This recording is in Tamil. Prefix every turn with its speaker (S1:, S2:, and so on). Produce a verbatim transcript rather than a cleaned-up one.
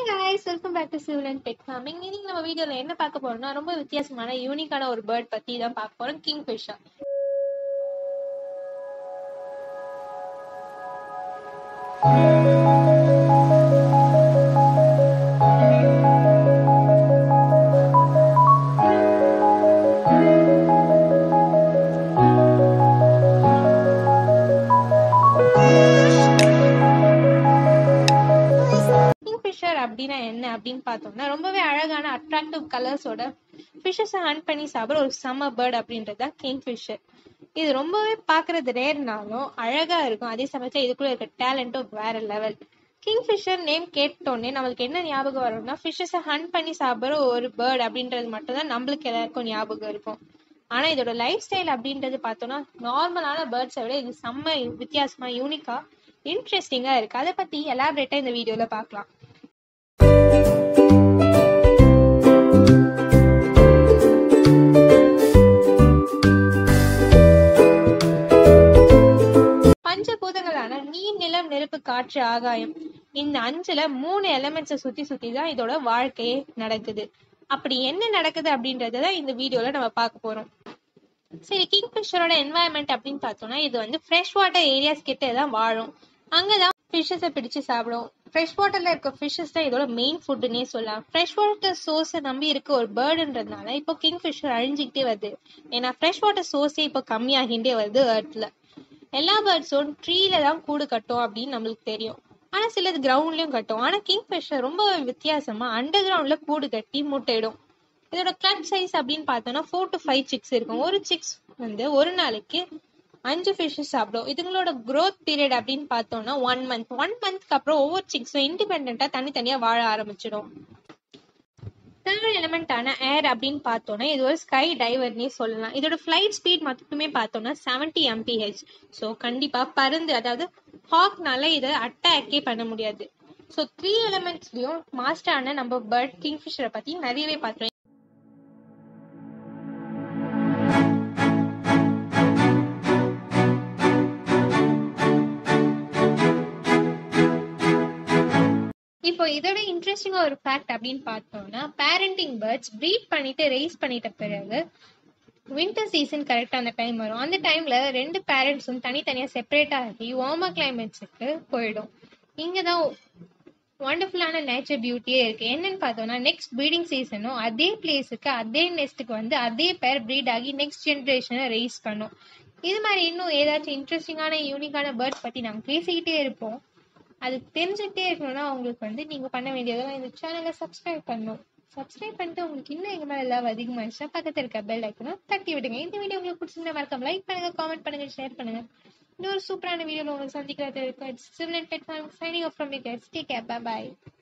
S1: guys, welcome back to Civil and Pet Farming. இன்னைக்கு நம்ம வீடியோல என்ன பார்க்க போறோம்னா ரொம்ப வித்தியாசமான யூனிக்கான ஒரு பேர்ட் பத்தி தான் பார்க்க போறோம், கிங்ஃபிஷர். அப்படின்னா என்ன அப்படின்னு பார்த்தோம்னா ரொம்பவே அழகான அட்ராக்டிவ் கலர்ஸோட ஃபிஷஸை ஹண்ட் பண்ணி சாப்பிட்ற ஒரு சம்மர் பேர்ட் அப்படின்றது தான் கிங்ஃபிஷர். இது ரொம்பவே பார்க்கறது ரேர்னாலும் அழகா இருக்கும். அதே சமயத்தில் இதுக்குள்ள இருக்க டேலண்ட்டும் வேற லெவல். கிங்ஃபிஷர் நேம் கேட்டோன்னே நம்மளுக்கு என்ன ஞாபகம் வரும்னா ஃபிஷஸை ஹண்ட் பண்ணி சாப்பிட்ற ஒரு பேர்ட் அப்படின்றது மட்டும் தான் நம்மளுக்கு எல்லாருக்கும் ஞாபகம் இருக்கும். ஆனா இதோட லைஃப் ஸ்டைல் அப்படின்றது பார்த்தோம்னா நார்மலான பேர்ட்ஸை விட இது செம்ம வித்தியாசமா யூனிக்கா இன்ட்ரெஸ்டிங்கா இருக்கு. அதை பத்தி எலாபரேட்டா இந்த வீடியோல பார்க்கலாம். பஞ்சபூதங்களான நீர், நிலம், நெருப்பு, காற்று, ஆகாயம், இந்த அஞ்சுல மூணு எலிமெண்ட்ஸை சுத்தி சுத்தி தான் இதோட வாழ்க்கையே நடக்குது. அப்படி என்ன நடக்குது அப்படின்றதான் இந்த வீடியோல நம்ம பார்க்க போறோம். சரி, கிங்ஃபிஷரோட என்வாயன்மெண்ட் அப்படின்னு பார்த்தோம்னா இது வந்து ஃப்ரெஷ் வாட்டர் ஏரியாஸ் கிட்ட தான் வாழும். அங்கதான் ஃபிஷஸை பிடிச்சு சாப்பிடும். ஃப்ரெஷ் வாட்டர்ல இருக்க ஃபிஷஸ் தான் இதோட மெயின் ஃபுட்டுன்னே சொல்லலாம். ஃப்ரெஷ் வாட்டர் சோர்ஸை நம்பி இருக்க ஒரு பேர்டுன்றதுனால இப்போ கிங்ஃபிஷர் அழிஞ்சிக்கிட்டே வருது. ஏன்னா ஃப்ரெஷ் வாட்டர் சோர்ஸே இப்போ கம்மியாகிட்டே வருது எர்த்ல. எல்லா பேர்ட்ஸும் ட்ரீல தான் கூடு கட்டும் அப்படின்னு நம்மளுக்கு தெரியும். ஆனா சிலது கிரவுண்ட்லயும் கட்டும். ஆனா கிங்ஃபிஷர் ரொம்ப வித்தியாசமா அண்டர் கிரவுண்ட்ல கூடு கட்டி முட்டையிடும். இதோட கிளப் சைஸ் அப்படின்னு பார்த்தோம்னா ஃபோர் டு ஃபைவ் சிக்ஸ் இருக்கும். ஒரு சிக்ஸ் வந்து ஒரு நாளைக்கு அஞ்சு ஃபிஷஸ் சாப்பிடும். இதுங்களோட க்ரோத் பீரியட் அப்படின்னு பார்த்தோம்னா ஒன் மந்த் ஒன் மந்த்க்கு அப்புறம் ஒவ்வொரு சிக்ஸும் இண்டிபெண்டா தனித்தனியா வாழ ஆரம்பிச்சிடும். தேர்ட் எலிமெண்டான ஏர் அப்படின்னு பார்த்தோம்னா இது ஒரு ஸ்கை டைவர்னே சொல்லலாம். இதோட ஃபிளைட் ஸ்பீட் மட்டுமே பார்த்தோம்னா செவன்டி எம்பிஹெச். ஸோ கண்டிப்பா பருந்து, அதாவது ஹாக்னால இதை அட்டாக்கே பண்ண முடியாது. ஸோ த்ரீ எலிமெண்ட்ஸ்லயும் மாஸ்டரான நம்ம பேர்ட் கிங்ஃபிஷரை பத்தி நிறையவே பார்த்தோம். இப்போ இதோட இன்ட்ரெஸ்டிங்கா ஒரு ஃபேக்ட் அப்படின்னு பார்த்தோம்னா பேரண்டிங் பேர்ட்ஸ் ப்ரீட் பண்ணிட்டு ரைஸ் பண்ணிட்ட பிறகு வின்டர் சீசன் கரெக்டா அந்த டைம் வரும். அந்த டைம்ல ரெண்டு பேரண்ட்ஸும் தனித்தனியா செப்பரேட் ஆகி வார்மர் கிளைமேட்ஸுக்கு போயிடும். இங்கதான் வண்டர்ஃபுல்லான நேச்சர் பியூட்டியே இருக்கு. என்னன்னு பார்த்தோம்னா நெக்ஸ்ட் ப்ரீடிங் சீசனும் அதே பிளேஸுக்கு அதே நெஸ்ட்டுக்கு வந்து அதே பேர் ப்ரீட் ஆகி நெக்ஸ்ட் ஜென்ரேஷனை ரைஸ் பண்ணும். இது மாதிரி இன்னும் ஏதாச்சும் இன்ட்ரெஸ்டிங்கான யூனிக்கான பேர்ட்ஸ் பத்தி நாங்க பேசிக்கிட்டே இருப்போம். அது தெரிஞ்சுக்கிட்டே இருக்கணும்னா உங்களுக்கு வந்து நீங்க பண்ண வேண்டியதெல்லாம் இந்த சேனலை சப்ஸ்கிரைப் பண்ணணும். சப்ஸ்கிரைப் பண்ணிட்டு உங்களுக்கு இன்னும் எங்க மேல எல்லாம் அதிகமாகிடுச்சுன்னா பக்கத்துல இருக்க பெல் ஐக்கனும் தட்டி விடுங்க. இந்த வீடியோ உங்களுக்கு பிடிச்சிருந்தா மறக்காம லைக் பண்ணுங்க, காமெண்ட் பண்ணுங்க, ஷேர் பண்ணுங்க. இன்னொரு சூப்பரான வீடியோல உங்களுக்கு சந்திக்கிறது இருக்கும். It's Civil and Pet Farming signing off from you guys. Take care. Bye bye.